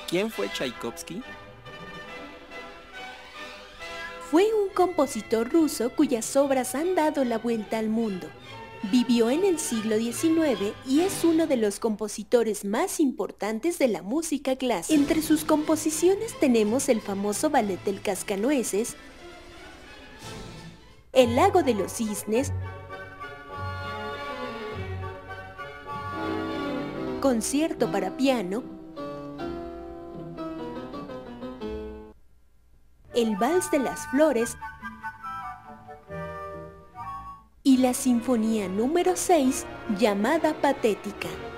¿Quién fue Tchaikovsky? Fue un compositor ruso cuyas obras han dado la vuelta al mundo. Vivió en el siglo XIX y es uno de los compositores más importantes de la música clásica. Entre sus composiciones tenemos el famoso Ballet del Cascanueces, El Lago de los Cisnes, Concierto para piano, el Vals de las Flores y la Sinfonía número 6, llamada Patética.